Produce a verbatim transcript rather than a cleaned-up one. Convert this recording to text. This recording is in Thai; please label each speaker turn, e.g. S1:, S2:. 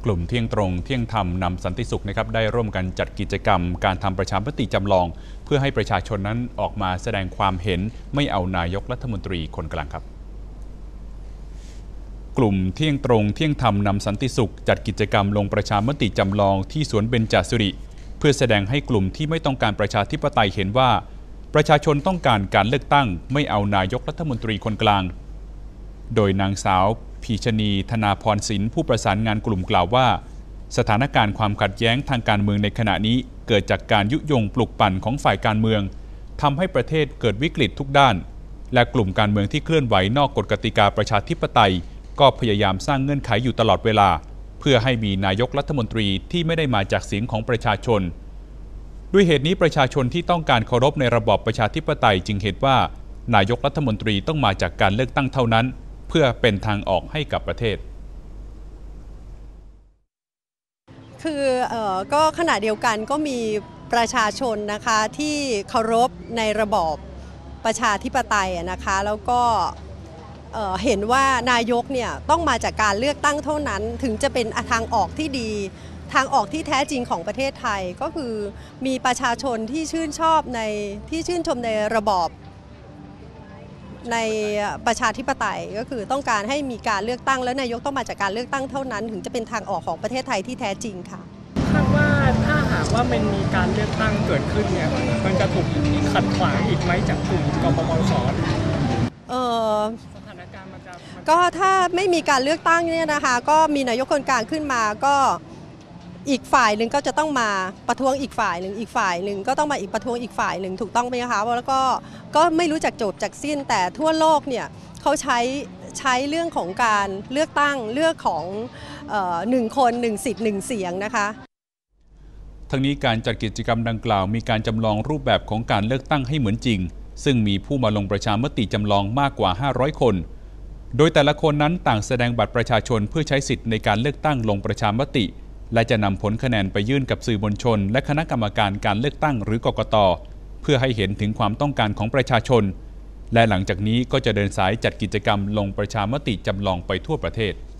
S1: กลุ่มเที่ยงตรงเที่ยงธรรมนำสันติสุขนะครับได้ร่วมกันจัดกิจกรรมการทำประชามติจำลองเพื่อให้ประชาชนนั้นออกมาแสดงความเห็นไม่เอานายกรัฐมนตรีคนกลางครับกลุ่มเที่ยงตรงเที่ยงธรรมนำสันติสุขจัดกิจกรรมลงประชามติจำลองที่สวนเบญจสิริเพื่อแสดงให้กลุ่มที่ไม่ต้องการประชาธิปไตยเห็นว่าประชาชนต้องการการเลือกตั้งไม่เอานายกรัฐมนตรีคนกลางโดยนางสาวพีชนีธนาพรศิลป์ผู้ประสานงานกลุ่มกล่าวว่าสถานการณ์ความขัดแย้งทางการเมืองในขณะนี้เกิดจากการยุยงปลุกปั่นของฝ่ายการเมืองทำให้ประเทศเกิดวิกฤตทุกด้านและกลุ่มการเมืองที่เคลื่อนไหวนอกกฎกติกาประชาธิปไตยก็พยายามสร้างเงื่อนไขอยู่ตลอดเวลาเพื่อให้มีนายกรัฐมนตรีที่ไม่ได้มาจากเสียงของประชาชนด้วยเหตุนี้ประชาชนที่ต้องการเคารพในระบอบประชาธิปไตยจึงเห็นว่านายกรัฐมนตรีต้องมาจากการเลือกตั้งเท่านั้นเพื่อเป็นทางออกให้กับประเทศ
S2: คือเอ่อก็ขณะเดียวกันก็มีประชาชนนะคะที่เคารพในระบอบประชาธิปไตยนะคะแล้วก็เอ่อเห็นว่านายกเนี่ยต้องมาจากการเลือกตั้งเท่านั้นถึงจะเป็นทางออกที่ดีทางออกที่แท้จริงของประเทศไทยก็คือมีประชาชนที่ชื่นชอบในที่ชื่นชมในระบอบในประชาธิปไตยก็คือต้องการให้มีการเลือกตั้งและนายกต้องมาจากการเลือกตั้งเท่านั้นถึงจะเป็นทางออกของประเทศไทยที่แท้จริงค่ะ
S3: คาดว่าถ้าหากว่ามันมีการเลือกตั้งเกิดขึ้นเนี่ยมันจะถูกขัดขวางอีกไหมจากกลุ่มกปปส.
S2: เออ
S3: สถานการณ์มันจะ
S2: ก็ถ้าไม่มีการเลือกตั้งเนี่ยนะคะก็มีนายกคนกลางขึ้นมาก็อีกฝ่ายหนึ่งก็จะต้องมาประท้วงอีกฝ่ายหนึ่งอีกฝ่ายหนึ่งก็ต้องมาอีกประท้วงอีกฝ่ายหนึ่งถูกต้องไหมคะแล้วก็ก็ไม่รู้จักจบจากสิ้นแต่ทั่วโลกเนี่ยเขาใช้ใช้เรื่องของการเลือกตั้งเลือกของหนึ่งคนหนึ่งสิทธิ์หนึ่งเสียงนะคะ
S1: ทั้งนี้การจัดกิจกรรมดังกล่าวมีการจำลองรูปแบบของการเลือกตั้งให้เหมือนจริงซึ่งมีผู้มาลงประชามติจำลองมากกว่าห้าร้อยคนโดยแต่ละคนนั้นต่างแสดงบัตรประชาชนเพื่อใช้สิทธิ์ในการเลือกตั้งลงประชามติและจะนำผลคะแนนไปยื่นกับสื่อมวลชนและคณะกรรมการการเลือกตั้งหรือกกต.เพื่อให้เห็นถึงความต้องการของประชาชนและหลังจากนี้ก็จะเดินสายจัดกิจกรรมลงประชามติจำลองไปทั่วประเทศ